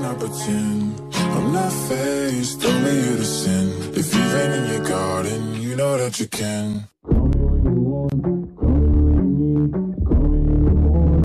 not pretend. I'm not faced, only you to sin. If you've rain in your garden, you know that you can.